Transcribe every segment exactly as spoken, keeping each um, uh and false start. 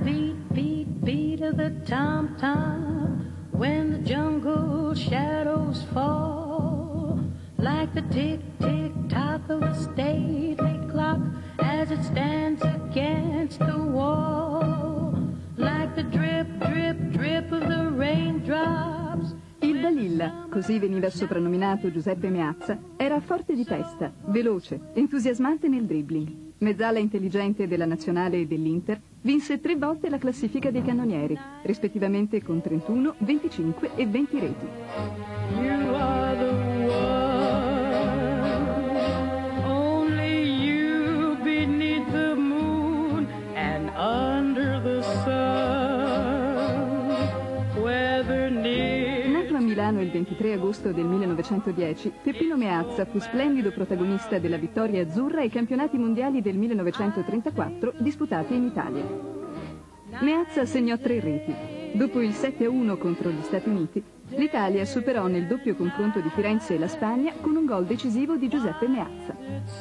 beat, beat, beat of the tom-tom, when the jungle shadows fall, like the tick-tick-tock of a stately clock as it stands against the wall, like the drip, drip, drip of the raindrops. Il Balilla, così veniva soprannominato Giuseppe Meazza, era forte di testa, veloce, entusiasmante nel dribbling. Mezzala intelligente della Nazionale e dell'Inter, vinse tre volte la classifica dei cannonieri, rispettivamente con trentuno, venticinque e venti reti. You are the one, only you beneath the moon and under the sun, whether near. Nato a Milano il ventitré agosto del millenovecentodieci, Peppino Meazza fu splendido protagonista della vittoria azzurra ai campionati mondiali del millenovecentotrentaquattro disputati in Italia. Meazza segnò tre reti. Dopo il sette a uno contro gli Stati Uniti, l'Italia superò nel doppio confronto di Firenze e la Spagna con un gol decisivo di Giuseppe Meazza.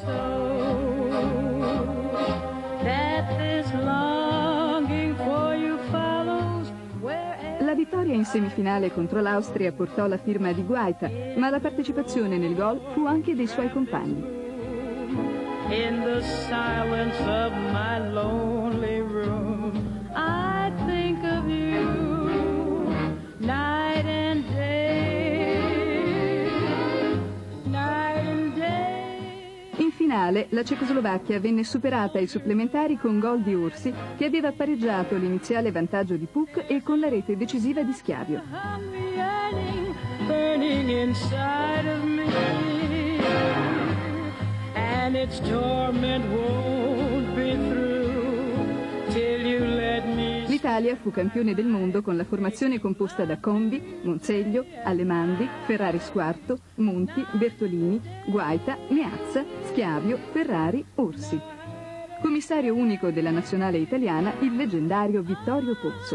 La vittoria in semifinale contro l'Austria portò la firma di Guaita, ma la partecipazione nel gol fu anche dei suoi compagni. In the silence of my lonely room, I think of you night and day, night and day. In finale la Cecoslovacchia venne superata ai supplementari con gol di Orsi, che aveva pareggiato l'iniziale vantaggio di Puc e con la rete decisiva di Schiavio. Burning inside of me, and its torment won't be through till you let me. L'Italia fu campione del mondo con la formazione composta da Combi, Monzeglio, Allemandi, Ferrari Squarto, Monti, Bertolini, Guaita, Meazza, Schiavio, Ferrari, Orsi. Commissario unico della nazionale italiana il leggendario Vittorio Pozzo.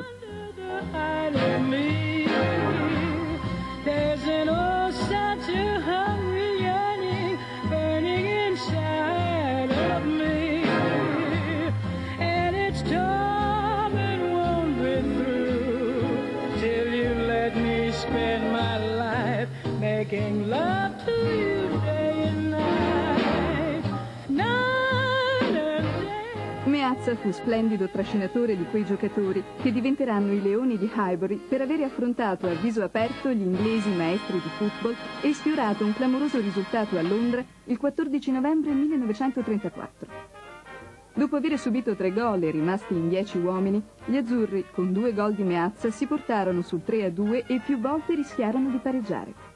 Making love to you day and night, night and day. Meazza fu splendido trascinatore di quei giocatori che diventeranno i Leoni di Highbury per avere affrontato a viso aperto gli inglesi maestri di football e sfiorato un clamoroso risultato a Londra il quattordici novembre millenovecentotrentaquattro. Dopo aver subito tre gol e rimasti in dieci uomini, gli azzurri, con due gol di Meazza, si portarono sul tre a due e più volte rischiarono di pareggiare.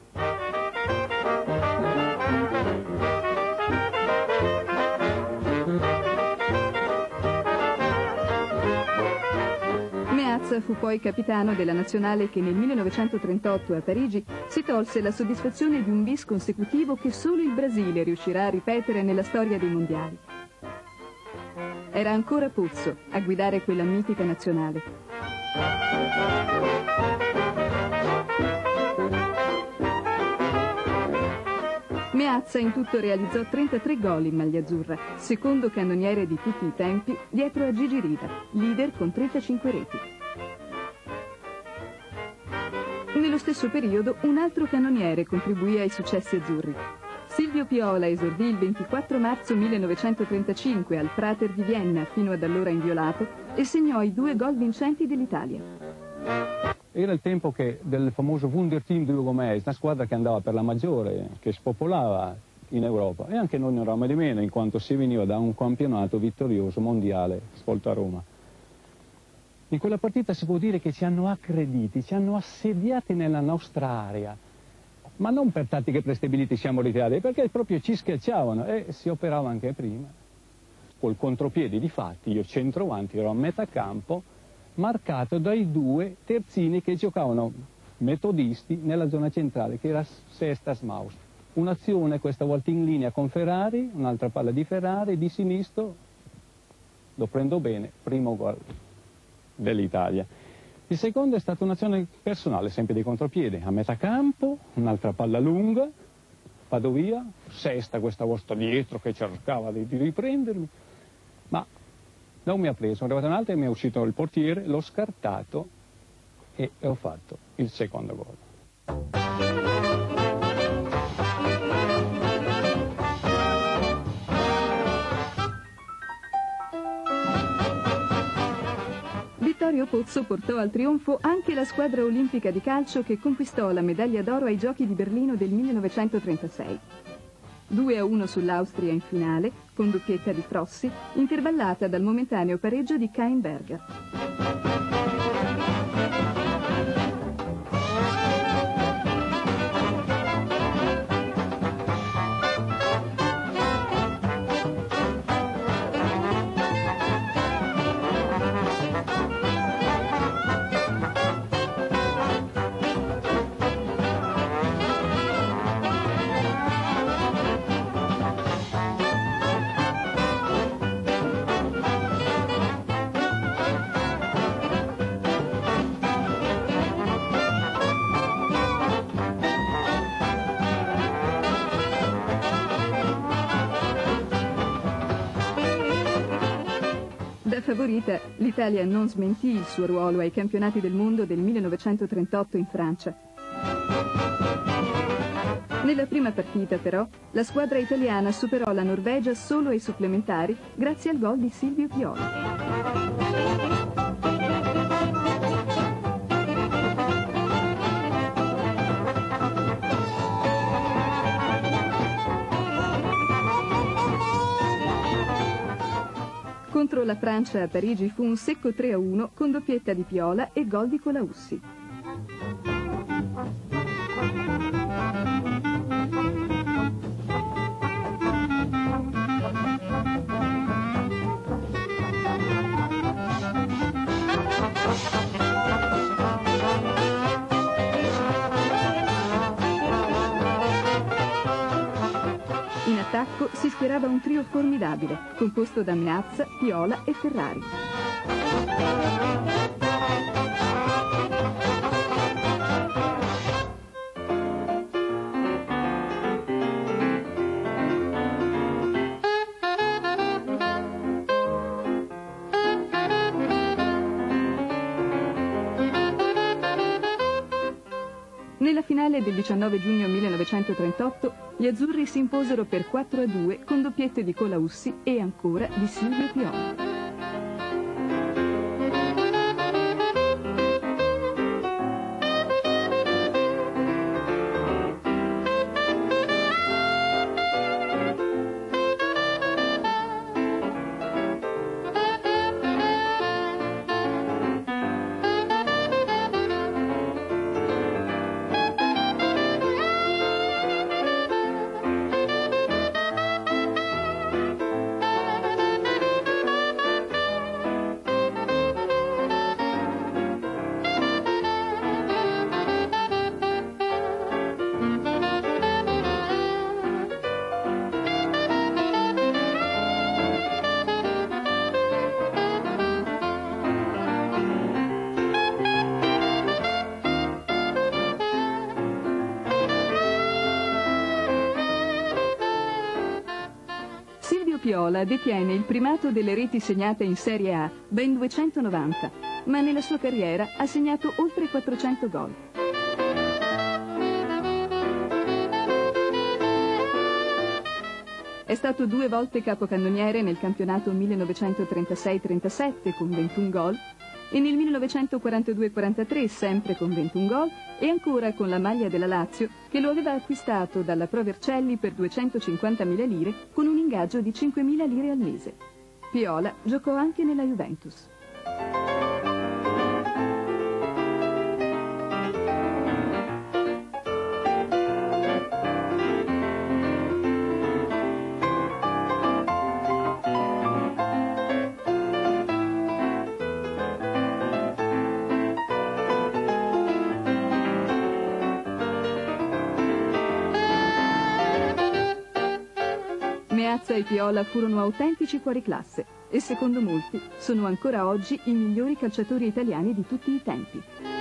Meazza fu poi capitano della nazionale che nel millenovecentotrentotto a Parigi si tolse la soddisfazione di un bis consecutivo che solo il Brasile riuscirà a ripetere nella storia dei mondiali. Era ancora Pozzo a guidare quella mitica nazionale. Meazza in tutto realizzò trentatré gol in maglia azzurra, secondo cannoniere di tutti i tempi, dietro a Gigi Riva, leader con trentacinque reti. Nello stesso periodo un altro cannoniere contribuì ai successi azzurri. Silvio Piola esordì il ventiquattro marzo millenovecentotrentacinque al Prater di Vienna, fino ad allora inviolato, e segnò i due gol vincenti dell'Italia. Era il tempo che del famoso Wunderteam di Ugo Meis, una squadra che andava per la maggiore, che spopolava in Europa, e anche noi non eravamo di meno, in quanto si veniva da un campionato vittorioso mondiale svolto a Roma. In quella partita si può dire che ci hanno aggrediti, ci hanno assediati nella nostra area, ma non per tattiche prestabilite siamo ritirati, perché proprio ci schiacciavano e si operava anche prima. Col contropiede, di fatti, io centravanti ero a metà campo, marcato dai due terzini che giocavano metodisti nella zona centrale, che era Sesta Smaus. Un'azione questa volta in linea con Ferrari, un'altra palla di Ferrari, di sinistro, lo prendo bene, primo gol dell'Italia. Il secondo è stata un'azione personale, sempre di contropiede, a metà campo, un'altra palla lunga, vado via, Sesta questa volta dietro che cercava di, di riprendermi, ma Non mi ha preso, sono arrivato in alto e mi è uscito il portiere, l'ho scartato e ho fatto il secondo gol. Vittorio Pozzo portò al trionfo anche la squadra olimpica di calcio che conquistò la medaglia d'oro ai Giochi di Berlino del millenovecentotrentasei. due a uno sull'Austria in finale, con doppietta di Frossi, intervallata dal momentaneo pareggio di Kainberger. Da favorita, l'Italia non smentì il suo ruolo ai campionati del mondo del millenovecentotrentotto in Francia. Nella prima partita, però, la squadra italiana superò la Norvegia solo ai supplementari grazie al gol di Silvio Piola. Contro la Francia a Parigi fu un secco tre a uno con doppietta di Piola e gol di Colaussi. In attacco si schierava un trio formidabile, composto da Meazza, Piola e Ferrari. Nella finale del diciannove giugno millenovecentotrentotto gli azzurri si imposero per quattro a due con doppiette di Colaussi e ancora di Silvio Piola. Piola detiene il primato delle reti segnate in Serie A, ben duecentonovanta, ma nella sua carriera ha segnato oltre quattrocento gol. È stato due volte capocannoniere nel campionato millenovecentotrentasei trentasette con ventuno gol e nel millenovecentoquarantadue quarantatré sempre con ventuno gol e ancora con la maglia della Lazio che lo aveva acquistato dalla Pro Vercelli per duecentocinquantamila lire con un ingaggio di cinquemila lire al mese. Piola giocò anche nella Juventus. Meazza e Piola furono autentici fuoriclasse e secondo molti sono ancora oggi i migliori calciatori italiani di tutti i tempi.